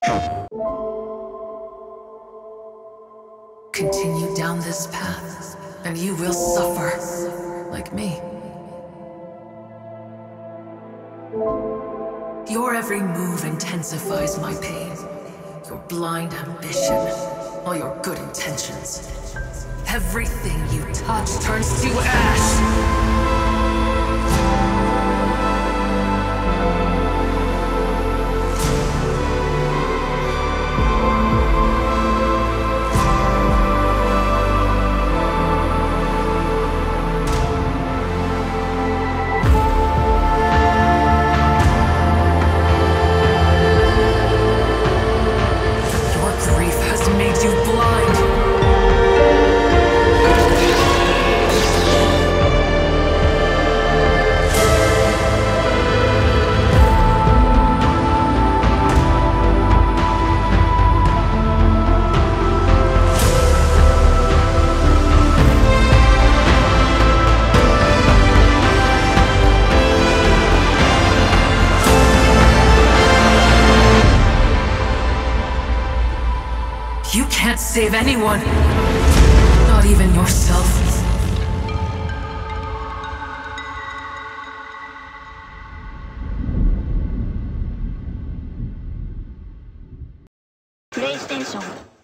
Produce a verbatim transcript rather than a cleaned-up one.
Continue down this path, and you will suffer, like me. Your every move intensifies my pain. Your blind ambition, all your good intentions. Everything you touch turns to ash! You can't save anyone, not even yourself. PlayStation